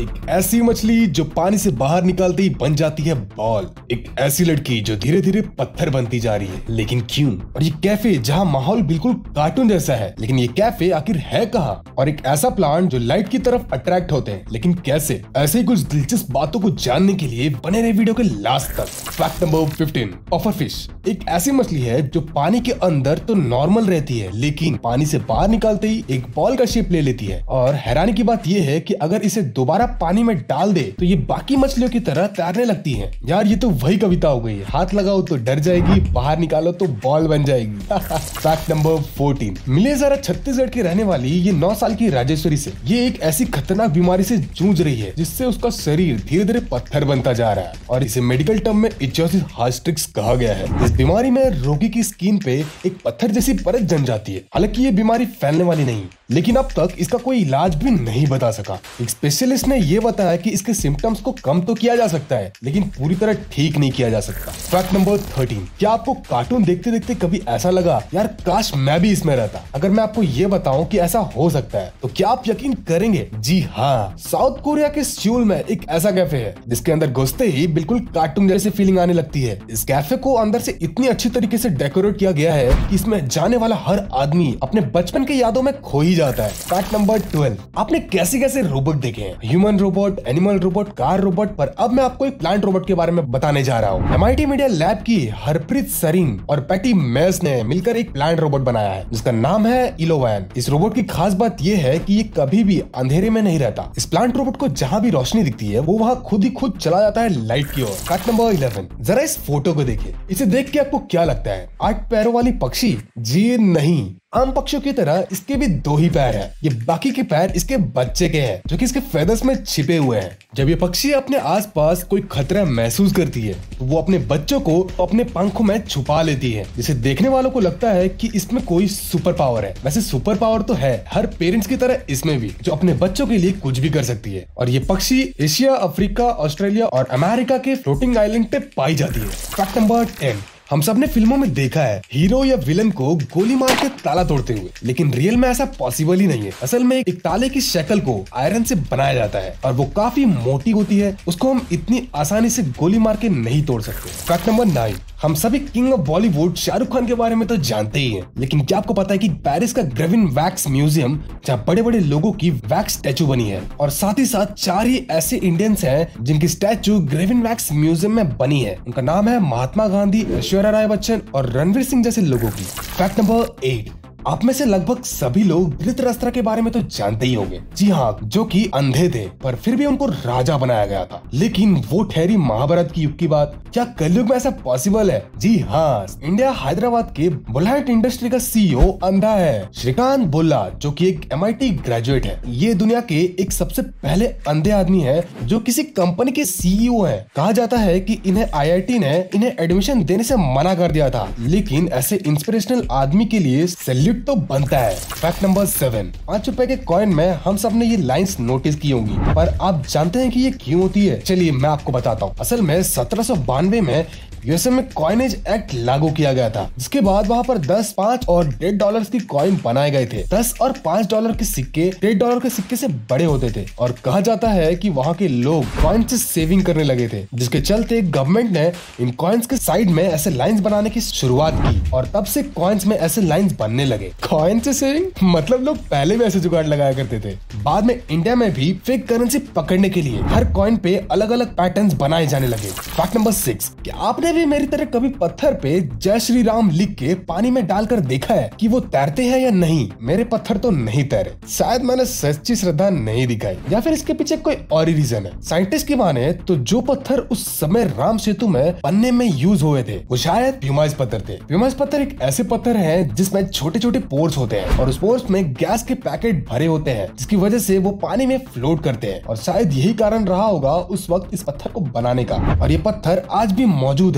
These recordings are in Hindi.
एक ऐसी मछली जो पानी से बाहर निकालते ही बन जाती है बॉल। एक ऐसी लड़की जो धीरे धीरे पत्थर बनती जा रही है, लेकिन क्यों? और ये कैफे जहाँ माहौल बिल्कुल कार्टून जैसा है, लेकिन ये कैफे आखिर है कहाँ? और एक ऐसा प्लांट जो लाइट की तरफ अट्रैक्ट होते हैं, लेकिन कैसे? ऐसे ही कुछ दिलचस्प बातों को जानने के लिए बने रहे वीडियो के लास्ट तक। फैक्ट नंबर 15, पफर फिश एक ऐसी मछली है जो पानी के अंदर तो नॉर्मल रहती है, लेकिन पानी से बाहर निकालते ही एक बॉल का शेप ले लेती है। और हैरानी की बात यह है कि अगर इसे दोबारा पानी में डाल दे तो ये बाकी मछलियों की तरह तैरने लगती है। यार ये तो वही कविता हो गई है, हाथ लगाओ तो डर जाएगी, बाहर निकालो तो बॉल बन जाएगी। फैक्ट नंबर 14, मिले जरा छत्तीसगढ़ के रहने वाली ये 9 साल की राजेश्वरी से। ये एक ऐसी खतरनाक बीमारी से जूझ रही है जिससे उसका शरीर धीरे धीरे पत्थर बनता जा रहा है, और इसे मेडिकल टर्म में इचियोसिस हार्स्ट्रिक्स कहा गया है। इस बीमारी में रोगी की स्किन पे एक पत्थर जैसी परत जम जाती है। हालांकि ये बीमारी फैलने वाली नहीं, लेकिन अब तक इसका कोई इलाज भी नहीं बता सका। एक स्पेशलिस्ट ने यह बताया कि इसके सिम्टम्स को कम तो किया जा सकता है, लेकिन पूरी तरह ठीक नहीं किया जा सकता। फैक्ट नंबर 13, क्या आपको कार्टून देखते देखते कभी ऐसा लगा यार काश मैं भी इसमें रहता? अगर मैं आपको ये बताऊं कि ऐसा हो सकता है तो क्या आप यकीन करेंगे? जी हाँ, साउथ कोरिया के सियोल में एक ऐसा कैफे है जिसके अंदर घुसते ही बिल्कुल कार्टून जैसी फीलिंग आने लगती है। इस कैफे को अंदर से इतनी अच्छी तरीके से डेकोरेट किया गया है कि इसमें जाने वाला हर आदमी अपने बचपन के यादों में खो ही जाता है। फैक्ट नंबर 12, आपने कैसे कैसे रोबोट देखे हैं, human robot, animal robot, car robot, पर अब मैं आपको एक प्लांट रोबोट के बारे में बताने जा रहा हूँ। MIT मीडिया लैब की हरप्रीत सरीन और पैटी मेस ने मिलकर एक प्लांट रोबोट बनाया है जिसका नाम है इलोवैन। इस रोबोट की खास बात यह है कि ये कभी भी अंधेरे में नहीं रहता। इस प्लांट रोबोट को जहाँ भी रोशनी दिखती है वो वहाँ खुद ही खुद चला जाता है लाइट की ओर। फैक्ट नंबर 11, जरा इस फोटो को देखिए। इसे देख के आपको क्या लगता है? 8 पैरों वाली पक्षी? जी नहीं, आम पक्षियों की तरह इसके भी 2 ही पैर हैं। ये बाकी के पैर इसके बच्चे के हैं जो कि इसके फेदर्स में छिपे हुए हैं। जब ये पक्षी अपने आसपास कोई खतरा महसूस करती है तो वो अपने बच्चों को अपने पंखों में छुपा लेती है, जिसे देखने वालों को लगता है कि इसमें कोई सुपर पावर है। वैसे सुपर पावर तो है हर पेरेंट्स की तरह इसमें भी, जो अपने बच्चों के लिए कुछ भी कर सकती है। और ये पक्षी एशिया, अफ्रीका, ऑस्ट्रेलिया और अमेरिका के फ्लोटिंग आइलैंड पे पाई जाती है। फैक्ट नंबर 10, हम सब ने फिल्मों में देखा है हीरो या विलन को गोली मार के ताला तोड़ते हुए, लेकिन रियल में ऐसा पॉसिबल ही नहीं है। असल में एक ताले की शक्ल को आयरन से बनाया जाता है और वो काफी मोटी होती है, उसको हम इतनी आसानी से गोली मार के नहीं तोड़ सकते। फैक्ट नंबर 9, हम सभी किंग ऑफ बॉलीवुड शाहरुख खान के बारे में तो जानते ही हैं, लेकिन क्या आपको पता है कि पेरिस का ग्रेविन वैक्स म्यूजियम जहाँ बड़े बड़े लोगों की वैक्स स्टैचू बनी है, और साथ ही साथ 4 ही ऐसे इंडियंस हैं जिनकी स्टैचू ग्रेविन वैक्स म्यूजियम में बनी है। उनका नाम है महात्मा गांधी, ऐश्वर्या राय बच्चन और रणवीर सिंह जैसे लोगों की। फैक्ट नंबर 8, आप में से लगभग सभी लोग धृतराष्ट्र के बारे में तो जानते ही होंगे। जी हाँ, जो कि अंधे थे पर फिर भी उनको राजा बनाया गया था। लेकिन वो ठहरी महाभारत की युग की बात। क्या कलयुग में ऐसा पॉसिबल है? जी हाँ, इंडिया हैदराबाद के बुलेट इंडस्ट्री का CEO अंधा है। श्रीकांत बुल्ला, जो कि एक MIT ग्रेजुएट है, ये दुनिया के एक सबसे पहले अंधे आदमी है जो किसी कंपनी के CEO है। कहा जाता है कि इन्हें IIT ने इन्हें एडमिशन देने से मना कर दिया था, लेकिन ऐसे इंस्पिरेशनल आदमी के लिए सैल्यूट तो बनता है। फैक्ट नंबर 7, 5 रुपए के कॉइन में हम सब ने ये लाइंस नोटिस की होंगी, पर आप जानते हैं कि ये क्यों होती है? चलिए मैं आपको बताता हूँ। असल में 1792 में यूएसए में कॉइनेज एक्ट लागू किया गया था, जिसके बाद वहाँ पर 10, 5 और $1 की कॉइन बनाए गए थे। 10 और $5 के सिक्के $1 के सिक्के से बड़े होते थे, और कहा जाता है कि वहाँ के लोग कॉइन से सेविंग करने लगे थे, जिसके चलते गवर्नमेंट ने इन कॉइन्स के साइड में ऐसे लाइंस बनाने की शुरुआत की, और तब से कॉइन्स में ऐसे लाइंस बनने लगे। कॉइन से सेविंग मतलब लोग पहले भी ऐसे जुगाड़ लगाया करते थे। बाद में इंडिया में भी फेक करेंसी पकड़ने के लिए हर कॉइन पे अलग अलग पैटर्न्स बनाए जाने लगे। फैक्ट नंबर 6, क्या आपने भी मेरी तरह कभी पत्थर पे जय श्री राम लिख के पानी में डालकर देखा है कि वो तैरते हैं या नहीं? मेरे पत्थर तो नहीं तैरे। शायद मैंने सच्ची श्रद्धा नहीं दिखाई, या फिर इसके पीछे कोई और ही रीजन है। साइंटिस्ट की माने तो जो पत्थर उस समय राम सेतु में बनने में यूज हुए थे वो शायद प्यूमाइज पत्थर थे। प्यूमाइज पत्थर एक ऐसे पत्थर है जिसमें छोटे छोटे पोर्स होते हैं, और उस पोर्स में गैस के पैकेट भरे होते हैं, जिसकी वजह से वो पानी में फ्लोट करते हैं, और शायद यही कारण रहा होगा उस वक्त इस पत्थर को बनाने का। और ये पत्थर आज भी मौजूद है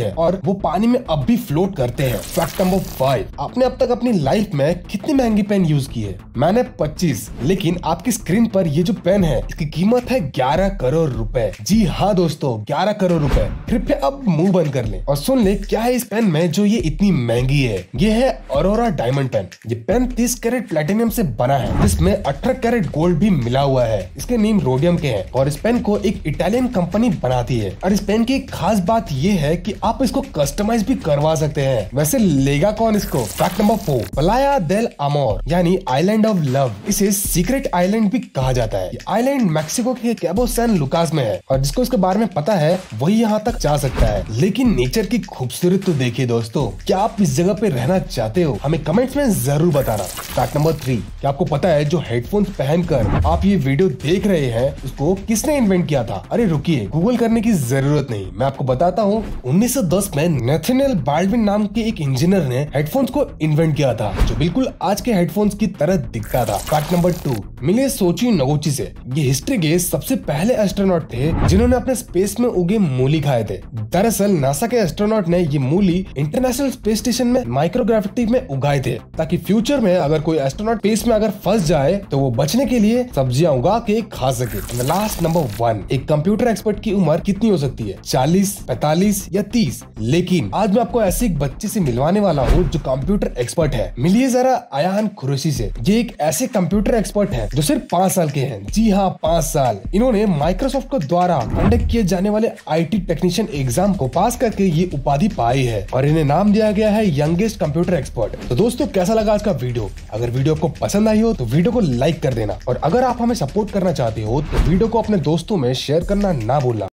है और वो पानी में अब भी फ्लोट करते हैं। फैक्ट नंबर 5, आपने अब तक अपनी लाइफ में कितनी महंगी पेन यूज की है? मैंने 25, लेकिन आपकी स्क्रीन पर ये जो पेन है इसकी कीमत है 11 करोड़ रुपए। जी हाँ दोस्तों, 11 करोड़ रुपए। कृपया अब मुंह बंद कर लें और सुन ले क्या है इस पेन में जो ये इतनी महंगी है। ये है अरोरा डायमंड पेन। ये पेन 30 कैरेट प्लेटिनियम से बना है, जिसमें 18 कैरेट गोल्ड भी मिला हुआ है। इसके नीम रोडियम के हैं और इस पेन को एक इटालियन कंपनी बनाती है। और इस पेन की एक खास बात ये है कि आप इसको कस्टमाइज भी करवा सकते हैं। वैसे लेगा कौन इसको? Fact number 4, Playa del Amor यानी आइलैंड ऑफ लव। इसे सीक्रेट आइलैंड भी कहा जाता है। ये आइलैंड मैक्सिको के कैबो सैन लुकास में है और जिसको इसके बारे में पता है वही यहाँ तक जा सकता है। लेकिन नेचर की खूबसूरत तो देखिए दोस्तों, क्या आप इस जगह पे रहना चाहते हो? हमें कमेंट्स में जरूर बताना। फैक्ट नंबर 3, क्या आपको पता है जो हेडफोन्स पहनकर आप ये वीडियो देख रहे हैं उसको किसने इन्वेंट किया था? अरे रुकिए, गूगल करने की जरूरत नहीं, मैं आपको बताता हूँ। 1910 में नेथनियल बाल्डविन नाम के एक इंजीनियर ने हेडफोन्स को इन्वेंट किया था जो बिल्कुल आज के हेडफोन्स की तरह दिखता था। फैक्ट नंबर 2, मिले सोची नगोची से। ये हिस्ट्री के सबसे पहले एस्ट्रोनॉट थे जिन्होंने अपने स्पेस में उगे मूली खाए थे। दरअसल नासा के एस्ट्रोनॉट ने ये मूली इंटरनेशनल स्पेस स्टेशन में माइक्रोग्रेविटी में उगाए थे ताकि फ्यूचर में अगर कोई एस्ट्रोनॉट स्पेस में अगर फंस जाए तो वो बचने के लिए सब्जियां उगा के खा सके। लास्ट नंबर 1, एक कंप्यूटर एक्सपर्ट की उम्र कितनी हो सकती है? 40, 45 या 30? लेकिन आज मैं आपको ऐसे एक बच्चे से मिलवाने वाला हूँ जो कंप्यूटर एक्सपर्ट है। मिलिए जरा अयान कुरैशी से। ये एक ऐसे कंप्यूटर एक्सपर्ट है जो सिर्फ 5 साल के हैं। जी हाँ, 5 साल। इन्होंने माइक्रोसॉफ्ट के द्वारा कंडक्ट किए जाने वाले IT टेक्नीशियन एग्जाम को पास करके ये उपाधि पाई है और इन्हें नाम दिया गया है यंगेस्ट कंप्यूटर एक्सपर्ट। तो दोस्तों, कैसा लगा आज का वीडियो? अगर वीडियो आपको पसंद आई हो तो वीडियो को लाइक कर देना और अगर आप हमें सपोर्ट करना चाहते हो तो वीडियो को अपने दोस्तों में शेयर करना ना भूलना।